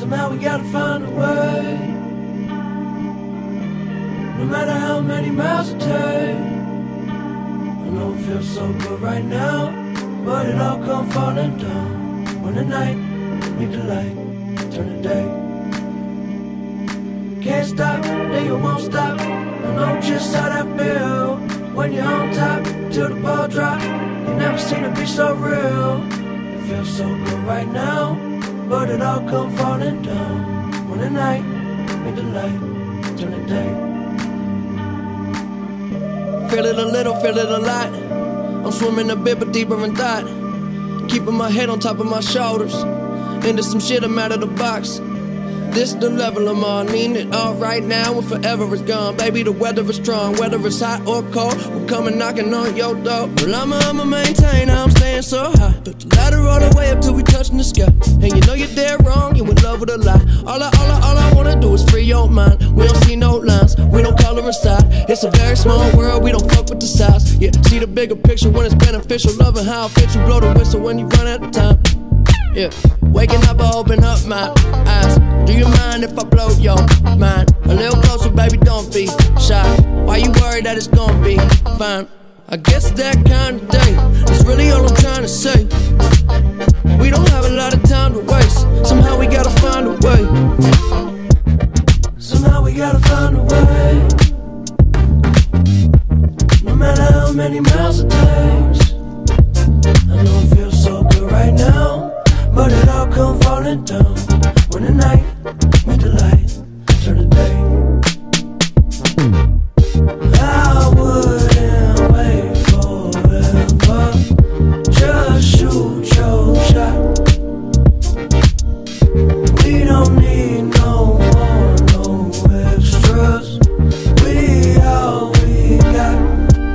Somehow we gotta find a way. No matter how many miles it takes. I know it feels so good right now, but it all come falling down when the night meet the light, turn the day. Can't stop, then you won't stop. I know just how that feel when you're on top till the ball drop. You never seen it be so real. It feels so good right now, but it all come falling down when the night meet the light, turn the day. Feel it a little, feel it a lot. I'm swimming a bit but deeper in thought, keeping my head on top of my shoulders. Into some shit, I'm out of the box. This the level I'm on, need it all right now and forever is gone. Baby, the weather is strong, whether it's hot or cold, we're coming knocking on your door. Well, I'ma maintain how I'm staying so high. Took the ladder all the way up till we touching the sky. And you know you're dead wrong, you in love with a lie. All I wanna do is free your mind. We don't see no lines, we don't color inside. It's a very small world, we don't fuck with the size. Yeah, see the bigger picture when it's beneficial. Loving how it fits you, blow the whistle when you run out of time. Yeah, waking up, I open up my eyes. Do you mind if I blow your mind? A little closer, baby, don't be shy. Why you worried that it's gonna be fine? I guess that kind of day, that's really all I'm trying to say. We don't have a lot of time to waste. Somehow we gotta find a way. Somehow we gotta find a way. No matter how many miles it takes. I know it feels so good right now, but it all come falling down when the night meet the light, turn the day. I wouldn't wait forever, just shoot your shot. We don't need no more, no extras. We all we got.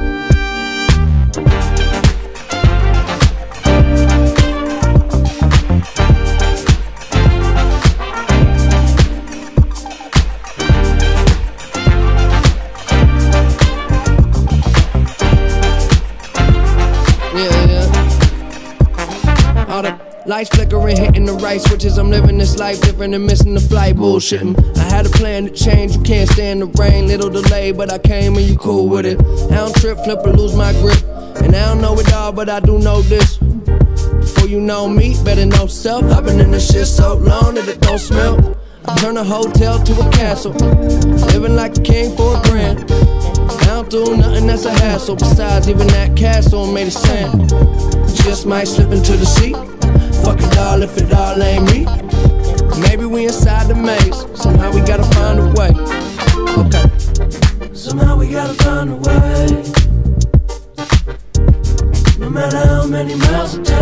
Lights flickering, hitting the right switches. I'm living this life different and missing the flight, bullshitting. I had a plan to change, you can't stand the rain. Little delay, but I came and you cool with it. I don't trip, flip or lose my grip. And I don't know it all, but I do know this. Before you know me, better know self. I've been in this shit so long that it don't smell. I turn a hotel to a castle, living like a king for $1,000. I don't do nothing that's a hassle. Besides, even that castle made of sand. Just might slip into the sea. Fuck it all if it all ain't me. Maybe we inside the maze. Somehow we gotta find a way. Okay. Somehow we gotta find a way. No matter how many miles it takes.